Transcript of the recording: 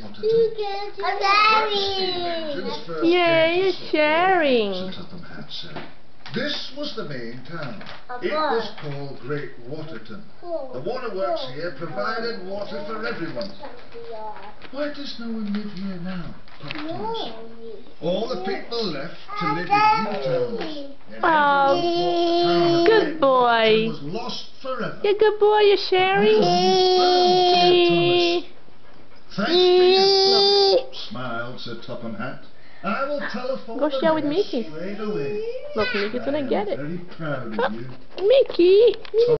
Yeah, you're sharing. Sir Topham Hatt said. This was the main town. It was called Great Waterton. The waterworks here provided water for everyone. Why does no one live here now? Papa Thomas. All the people left to live in new towns. Oh, good boy. Was lost forever. You're a good boy, you're sharing. Thanks to you, smiled Sir Topham Hatt. I will telephone Go share with the Mickey. straight away. Look, Mickey's gonna get it. Very proud of you. Mickey!